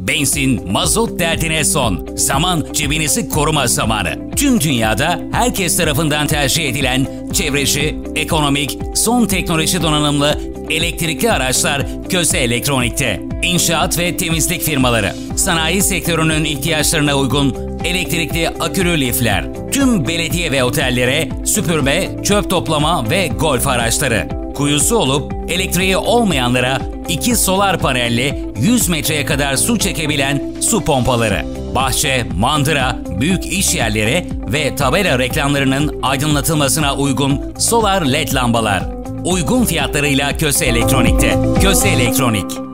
Benzin, mazot derdine son. Zaman cebinizi koruma zamanı. Tüm dünyada herkes tarafından tercih edilen çevreci, ekonomik, son teknoloji donanımlı elektrikli araçlar Köse Elektronik'te. İnşaat ve temizlik firmaları, sanayi sektörünün ihtiyaçlarına uygun elektrikli akülü lifler, tüm belediye ve otellere süpürme, çöp toplama ve golf araçları. Kuyusu olup elektriği olmayanlara 2 solar panelli 100 metreye kadar su çekebilen su pompaları. Bahçe, mandıra, büyük iş yerleri ve tabela reklamlarının aydınlatılmasına uygun solar led lambalar. Uygun fiyatlarıyla Köse Elektronik'te. Köse Elektronik.